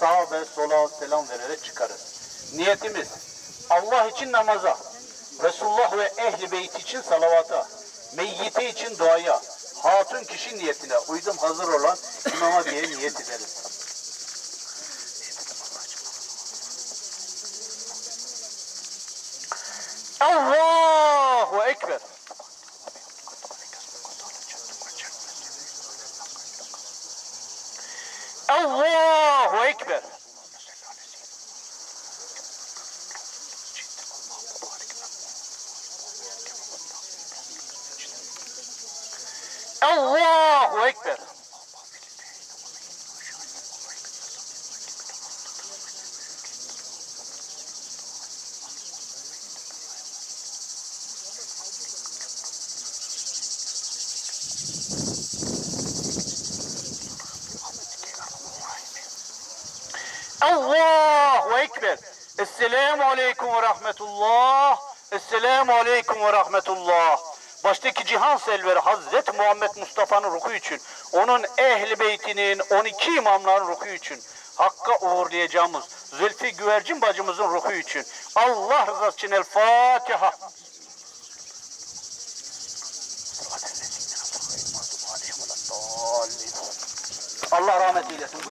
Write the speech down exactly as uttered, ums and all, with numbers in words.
sağa ve sola selam vererek çıkarız. Niyetimiz Allah için namaza, Resulullah ve ehli beyt için salavata, meyyite için duaya, hatun kişi niyetine uydum hazır olan imama diye niyet ederiz. Allahu Ekber. Allahu Ekber. Allahu Ekber. Allahu Ekber. Esselamu Aleyküm ve Rahmetullah. Esselamu Aleyküm ve Rahmetullah. Baştaki cihan selveri Hazreti Muhammed Mustafa'nın ruhu için, onun ehli beytinin on iki imamların ruhu için, Hakk'a uğurlayacağımız Zülfü Güvercin bacımızın ruhu için, Allah rızası için El Fatiha.